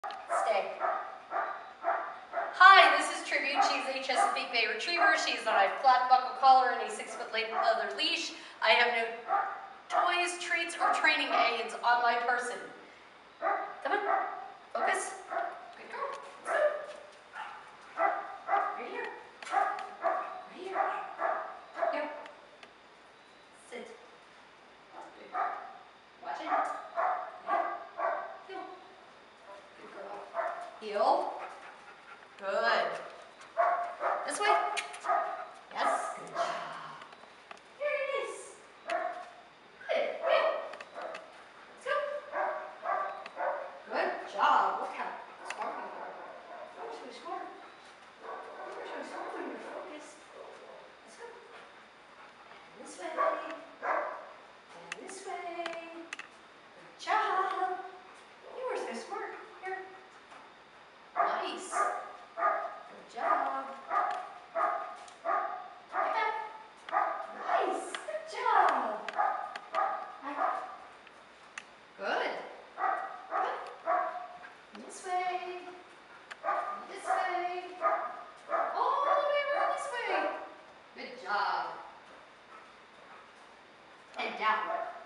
Stay. Hi, this is Tribute. She's a Chesapeake Bay Retriever. She's on a flat buckle collar and a 6-foot leather leash. I have no toys, treats, or training aids on my person. Come on, focus. Good girl. Right here. Right here. Here. Sit. Good girl. Watch it. Heel. Good girl. Heel. Good. This way. Yes. Good job. Very nice. Good. Good. Let's go. Good job. Look how smart you are. Oh, so smart. You're so smart when you're focused. Let's go. And this way. And this way. Good job. You are so smart. Here. Nice. Good job. Get back. Nice. Good job. Good. Good. This way. This way. All the way around this way. Good job. And down.